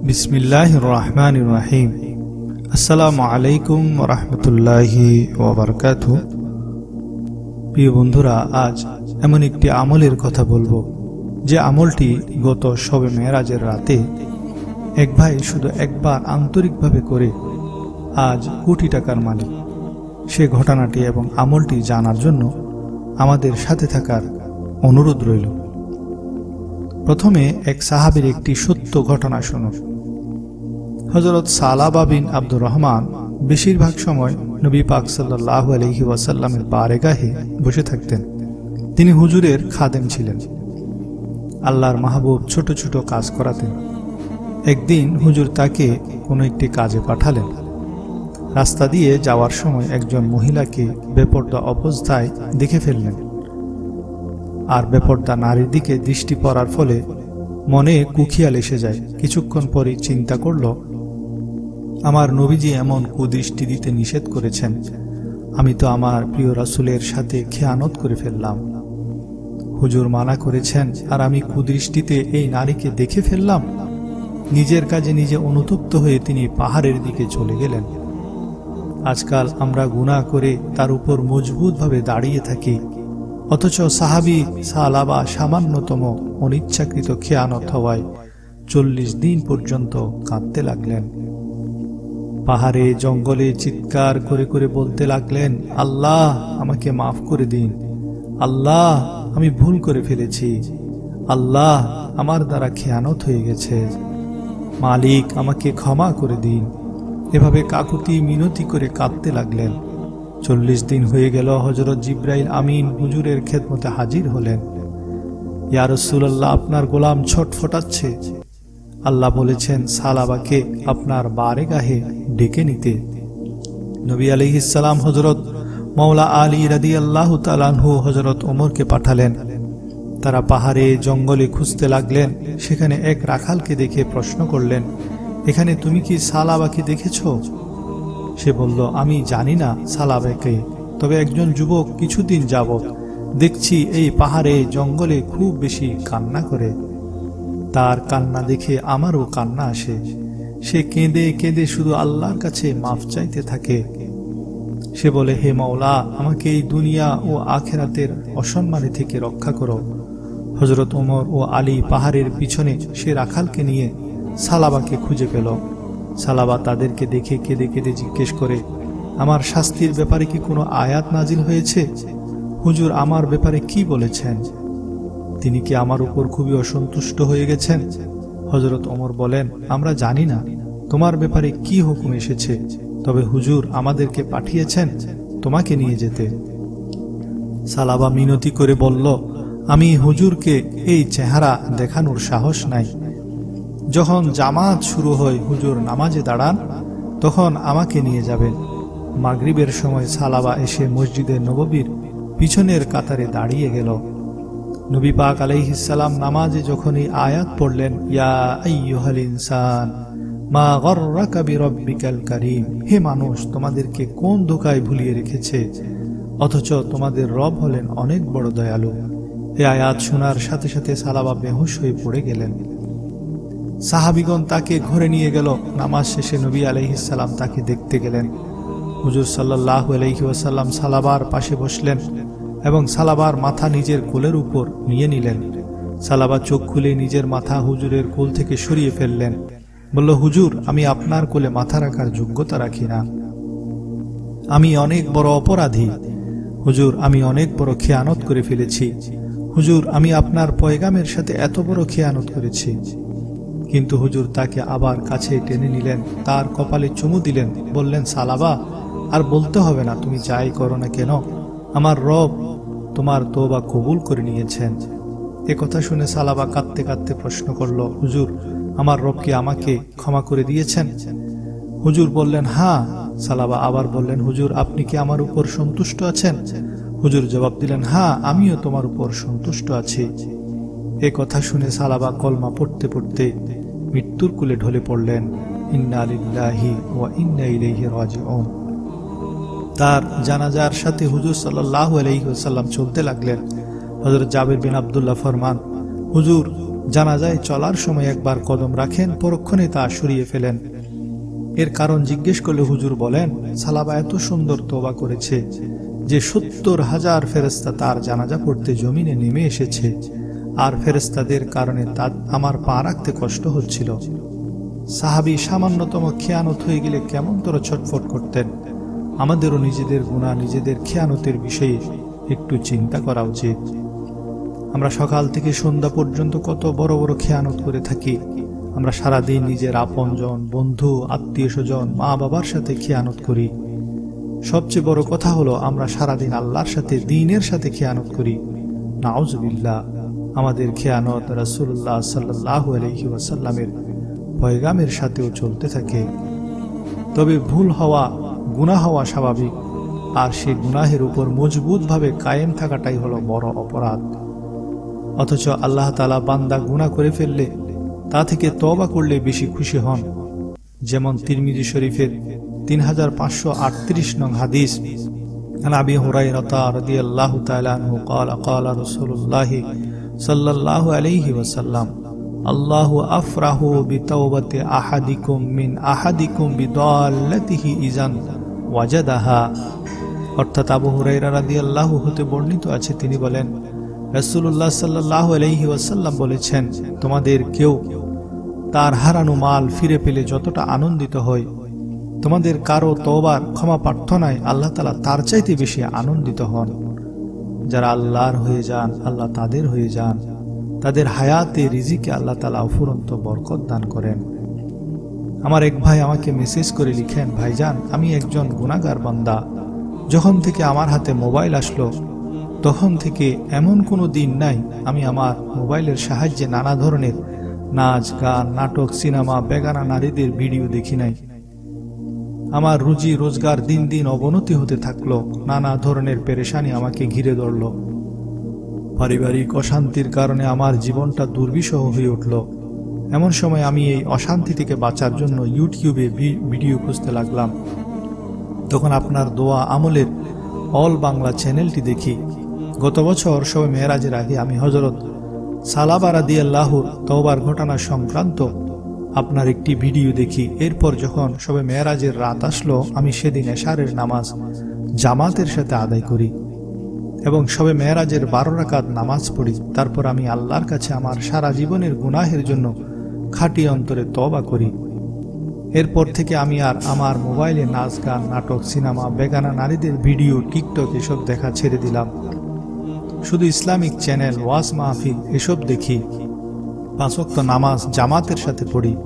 বিসমিল্লাহির রহমানির রহিম। আসসালামু আলাইকুম ওয়া রাহমাতুল্লাহি ওয়া বারাকাতুহু। প্রিয় বন্ধুরা, আজ এমন একটি আমলের কথা বলবো যে আমলটি গত শবে মেরাজের রাতে এক ভাই শুধু একবার আন্তরিকভাবে করে আজ কোটি টাকার মালিক। সে ঘটনাটি এবং আমলটি জানার জন্য আমাদের সাথে থাকার অনুরোধ রইল। প্রথমে এক সাহাবীর একটি সত্য ঘটনা শুনুন। হযরত সালাবা বিন আব্দুর রহমান বেশিরভাগ সময় নবী পাক সাল্লাল্লাহু আলাইহি ওয়াসাল্লামের বারেগাহে বসে থাকতেন। তিনি হুজুরের খাদেম ছিলেন। আল্লাহর মাহবুব ছোট ছোট কাজ করাতেন। একদিন হুজুর তাকে কোনো একটি কাজে পাঠালেন। রাস্তা দিয়ে যাওয়ার সময় একজন মহিলাকে বেপরদা অবস্থায় দেখে ফেললেন। আর বেপরদা নারীর দিকে দৃষ্টি পড়ার ফলে মনে কুখিয়াল এসে যায়। কিছুক্ষণ পরই চিন্তা করল, আমার নবীজি এমন কুদৃষ্টি দিতে নিষেধ করেছেন, আমি তো আমার প্রিয় রাসূলের সাথে খেয়ানত করে ফেললাম। হুজুর মানা করেছেন আর আমি কুদৃষ্টিতে এই নারীকে দেখে ফেললাম। নিজের কাজে নিজে অনুতপ্ত হয়ে তিনি পাহাড়ের দিকে চলে গেলেন। আজকাল আমরা গুনাহ করে তার উপর মজবুতভাবে দাঁড়িয়ে থাকি, অথচ সাহাবী সালাবা সামান্যতম অনিচ্ছাকৃত খেয়ানত হওয়ায় 40 দিন পর্যন্ত কাঁদতে লাগলেন। পাহাড়ে জঙ্গলে চিৎকার করে করে বলতে লাগলেন, আল্লাহ আমাকে মাফ করে দিন, আল্লাহ আমি ভুল করে ফেলেছি, আল্লাহ আমার দ্বারা খেয়ানত হয়ে গেছে, মালিক আমাকে ক্ষমা করে দিন। এভাবে কাকুতি মিনতি করে কাঁদতে লাগলেন। 40 দিন হয়ে গেল। হযরত জিবরাইল আমিন হুজুরের খেদমতে হাজির হলেন। ইয়া রাসূলুল্লাহ, আপনার গোলাম ছটফটাচ্ছে। আল্লাহ বলেছেন সালাবাকে আপনার বারেগাহে ডেকে নিতে। নবী আলাইহিস সালাম হযরত মাওলা আলী রাদিয়াল্লাহু তাআলা আনহু হযরত ওমরকে পাঠালেন। তারা পাহাড়ে জঙ্গলে খুঁজতে লাগলেন। সেখানে এক রাখালকে দেখে প্রশ্ন করলেন, এখানে তুমি কি সালাবাকে দেখেছো? সে বলল, আমি জানি না সালাবাকে, তবে একজন যুবক কিছুদিন যাবৎ দেখছি এই পাহাড়ে জঙ্গলে খুব বেশি কান্না করে। তার কান্না দেখে আমারও কান্না আসে। সে কেঁদে কেঁদে শুধু আল্লাহর কাছে মাফ চাইতে থাকে। সে বলে, হে মাওলা, আমাকে এই দুনিয়া ও আখিরাতের অসম্মানে থেকে রক্ষা করো। হযরত ওমর ও আলী পাহাড়ের পিছনে সে রাখালকে নিয়ে সালাবাকে খুঁজে পেল। সালাবা তাদেরকে দেখে কেঁদে কেঁদে জিজ্ঞেস করে, আমার শাস্তির ব্যাপারে কি কোনো আয়াত নাজিল হয়েছে? হুজুর আমার ব্যাপারে কি বলেছেন? তিনি কি আমার উপর খুবই অসন্তুষ্ট হয়ে গেছেন? হযরত ওমর বলেন, আমরা জানি না তোমার ব্যাপারে কি হুকুম এসেছে, তবে হুজুর আমাদেরকে পাঠিয়েছেন তোমাকে নিয়ে যেতে। সালাবা মিনতি করে বলল, আমি হুজুরকে এই চেহারা দেখানোর সাহস নাই। যখন জামাত শুরু হয়, হুজুর নামাজে দাঁড়ান, তখন আমাকে নিয়ে যাবেন। মাগরিবের সময় সালাবা এসে মসজিদে নববীর পিছনের কাতারে দাঁড়িয়ে গেল। নবী পাক আলাইহিস সালাম নামাজে যখন এই আয়াত পড়লেন, ইয়া আইয়ুহাল ইনসান মা গররাকা বিরব্বিকাল কারীম, হে মানুষ, তোমাদেরকে কোন ধোঁকায় ভুলিয়ে রেখেছে, অথচ তোমাদের রব হলেন অনেক বড় দয়ালু। এই আয়াত শোনার সাথে সাথে সালাবা বেহুশ হয়ে পড়ে গেলেন। সাহাবীগণ তাকে ঘরে নিয়ে গেল। নামাজ শেষে নবী আলাইহিস সালাম তাকে দেখতে গেলেন। হুজুর সাল্লাল্লাহু আলাইহি ওয়াসাল্লাম সালাবার পাশে বসলেন এবং সালাবার মাথা নিজের কোলের উপর নিয়ে নিলেন। সালাবা চোখ খুলে নিজের মাথা হুজুরের কোল থেকে সরিয়ে ফেললেন। বলল, হুজুর আমি আপনার কোলে মাথা রাখার যোগ্যতা রাখি না। আমি অনেক বড় অপরাধী। হুজুর আমি অনেক বড় খেয়ানত করে ফেলেছি। হুজুর আমি আপনার পয়গামের সাথে এত বড় খেয়ানত করেছি। কিন্তু হুজুর তাকে আবার কাছে টেনে নিলেন, তার কপালে চুমু দিলেন, বললেন, সালাবা আর বলতে হবে না, তুমি যাই করো না কেন আমার রব তোমার তওবা কবুল করে নিয়েছেন। এ কথা শুনে সালাবা কাঁদতে কাঁদতে প্রশ্ন করল, হুজুর আমার রব কি আমাকে ক্ষমা করে দিয়েছেন? হুজুর বললেন, হ্যাঁ। সালাবা আবার বললেন, হুজুর আপনি কি আমার উপর সন্তুষ্ট আছেন? হুজুর জবাব দিলেন, হ্যাঁ আমিও তোমার উপর সন্তুষ্ট আছি। এ কথা শুনে সালাবা কলমা পড়তে পড়তে মৃত্যুর কোলে ঢলে পড়লেন। ইন্না লিল্লাহি ওয়া ইন্না ইলাইহি রাজিউন। তার জানাজার সাথে হুজুর সাল্লাল্লাহু আলাইহি ওয়াসাল্লাম চলতে লাগলেন। হযরত জাবের বিন আব্দুল্লাহ ফরমান, হুজুর জানাজায় চলার সময় একবার কদম রাখেন, পরক্ষণে তা সরিয়ে ফেলেন। এর কারণ জিজ্ঞেস করলে হুজুর বলেন, সালাবা এত সুন্দর তওবা করেছে যে 70,000 ফেরেশতা তার জানাজা পড়তে জমিনে নেমে এসেছে, আর ফেরেশতাদের কারণে আমার পা রাখতে কষ্ট হচ্ছিল। সাহাবী সামান্যতম খেয়ানত হয়ে গেলে কেমন তোরা ছটফট করতেন। আমাদেরও নিজেদের গুনাহ, নিজেদের খেয়ানতের বিষয়ে একটু চিন্তা করা উচিত। আমরা সকাল থেকে সন্ধ্যা পর্যন্ত কত বড় বড় খেয়ানত করে থাকি। আমরা সারাদিন নিজের আপনজন, বন্ধু, আত্মীয় স্বজন, মা বাবার সাথে খেয়ানত করি। সবচেয়ে বড় কথা হলো আমরা সারাদিন আল্লাহর সাথে, দ্বীনের সাথে খেয়ানত করি। নাউজুবিল্লাহ, আমাদের খেয়ানত রাসূলুল্লাহ সাল্লাল্লাহু আলাইহি ওয়াসাল্লামের পয়গামের সাথেও চলতে থাকে। তবে ভুল হওয়া, গুনাহ হওয়া স্বাভাবিক, আর সেই গুনাহের উপর মজবুতভাবে কায়েম থাকাটাই হলো বড় অপরাধ। অথচ আল্লাহ তাআলা বান্দা গুনাহ করে ফেললে তা থেকে তওবা করলে বেশি খুশি হন। যেমন তিরমিজি শরীফের 3538 নং হাদিস, আন আবি হুরায়রা রাদিয়াল্লাহু তাআলা আনহু قال قال رسول الله صلى الله عليه وسلم আল্লাহু আফরাহু বিতাওবাতি আহাদিকুম মিন আহাদিকুম বিদাল্লাতিহি ইযান ওয়াজাদাহা। অর্থাৎ আবু হুরায়রা রাদিয়াল্লাহু হতে বর্ণিত আছে, তিনি বলেন, রাসূলুল্লাহ সাল্লাল্লাহু আলাইহি ওয়াসাল্লাম বলেছেন, তোমাদের কেউ তার হারানো মাল ফিরে পেলে যতটা আনন্দিত হয়, তোমাদের কারো তওবার ক্ষমা প্রার্থনায় আল্লাহ তাআলা তার চাইতে বেশি আনন্দিত হন। যারা আল্লাহর হয়ে যান, আল্লাহ তাদের হয়ে যান। তাদের হায়াতে, রিজিকে আল্লাহ তাআলা অফুরন্ত বরকত দান করেন। আমার এক ভাই আমাকে মেসেজ করে লিখেন, ভাইজান, আমি একজন গুনাহগার বান্দা। যখন থেকে আমার হাতে মোবাইল আসলো তখন থেকে এমন কোনো দিন নাই আমি আমার মোবাইলের সাহায্যে নানা ধরনের নাচ, গান, নাটক, সিনেমা, বেগানা নারীদের ভিডিও দেখি নাই। আমার রুজি রোজগার দিন দিন অবনতি হতে থাকলো। নানা ধরনের পেরেশানি আমাকে ঘিরে ধরল। পারিবারিক অশান্তির কারণে আমার জীবনটা দুর্বিষহ হয়ে উঠল। এমন সময় আমি এই অশান্তি থেকে বাঁচার জন্য ইউটিউবে ভিডিও খুঁজতে লাগলাম। তখন আপনার দোয়া আমলের অল বাংলা চ্যানেলটি দেখি। গত বছর শবে মেরাজের আগে আমি হযরত সালাবা রাদিয়াল্লাহুর তওবার ঘটনা সংক্রান্ত আপনার একটি ভিডিও দেখি। এরপর যখন শবে মেরাজের রাত আসলো, আমি সেদিন এশারের নামাজ জামাতের সাথে আদায় করি এবং শবে মেরাজের 12 রাকাত নামাজ পড়ি। তারপর আমি আল্লাহর কাছে আমার সারা জীবনের গুনাহের জন্য খাঁটি অন্তরে তওবা করি। এরপর থেকে আমি আর আমার মোবাইলে নাচ, গান, নাটক, সিনেমা, বেগানা নারীদের ভিডিও, টিকটক এসব দেখা ছেড়ে দিলাম। শুধু ইসলামিক চ্যানেল, ওয়াজ মাহফিল এসব দেখি। 5 ওয়াক্ত নামাজ জামাতের সাথে পড়ি।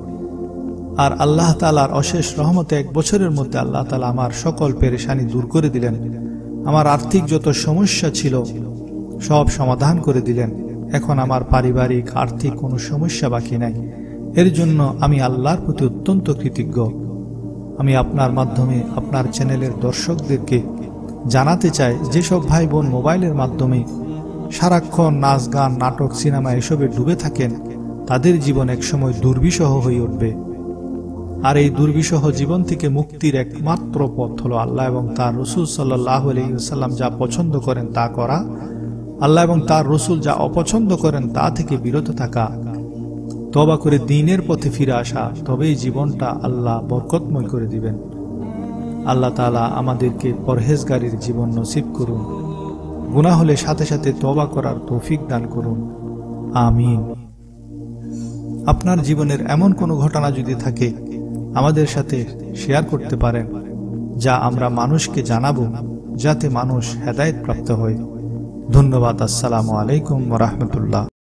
আর আল্লাহ তাআলার অশেষ রহমতে 1 বছরের মধ্যে আল্লাহ তাআলা আমার সকল পেরেশানি দূর করে দিলেন। আমার আর্থিক যত সমস্যা ছিল সব সমাধান করে দিলেন। এখন আমার পারিবারিক, আর্থিক কোনো সমস্যা বাকি নাই। এর জন্য আমি আল্লাহর প্রতি অত্যন্ত কৃতজ্ঞ। আমি আপনার মাধ্যমে আপনার চ্যানেলের দর্শকদেরকে জানাতে চাই, যেসব ভাই বোন মোবাইলের মাধ্যমে সারাক্ষণ নাচ, গান, নাটক, সিনেমা এসবে ডুবে থাকেন, তাদের জীবন একসময় দুর্বিষহ হয়ে উঠবে। আর এই দুর্বিষহ জীবন থেকে মুক্তির একমাত্র পথ হলো আল্লাহ এবং তার রাসূল সাল্লাল্লাহু আলাইহি ওয়াসাল্লাম যা পছন্দ করেন তা করা, আল্লাহ এবং তার রাসূল যা অপছন্দ করেন তা থেকে বিরত থাকা, তওবা করে দ্বীনের পথে ফিরে আসা। তবেই জীবনটা আল্লাহ বরকতময় করে দিবেন। আল্লাহ তাআলা আমাদেরকে পরহেজগারীর জীবন নসিব করুন। গুনাহ হলে সাথে সাথে তওবা করার তৌফিক দান করুন। আমিন। আপনার জীবনের এমন কোনো ঘটনা যদি থাকে আমাদের সাথে শেয়ার করতে পারেন, যা আমরা মানুষকে জানাবো, যাতে মানুষ হেদায়েত প্রাপ্ত হয়। ধন্যবাদ। আসসালামু আলাইকুম ওয়া রাহমাতুল্লাহ।